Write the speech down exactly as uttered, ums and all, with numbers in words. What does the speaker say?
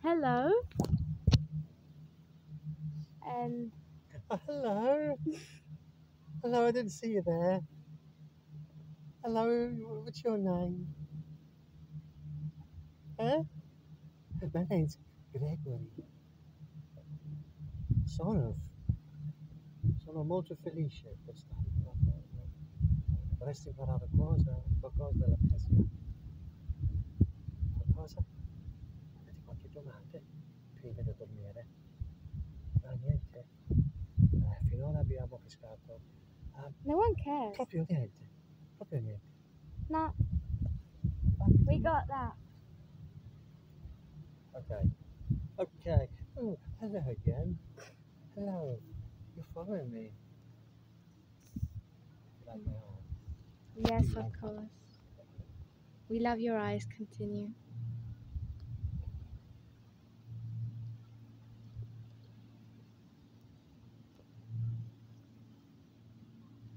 Hello. And Oh, hello. Hello, I didn't see you there. Hello, what's your name? Huh? My name's Gregory. Sono, sono molto felice quest'anno. Vorresti imparare cosa? Qualcosa della pesca? Qualcosa? Avete qualche domanda prima di dormire? Ah, niente. Eh, finora abbiamo pescato. Ah, no one cares. proprio niente. Proprio niente. Nah, Ah, we got that. Okay. Okay. Oh, hello again. Hello. You're following me. You like my arm? Yes, You of like my course. We love your eyes. Continue.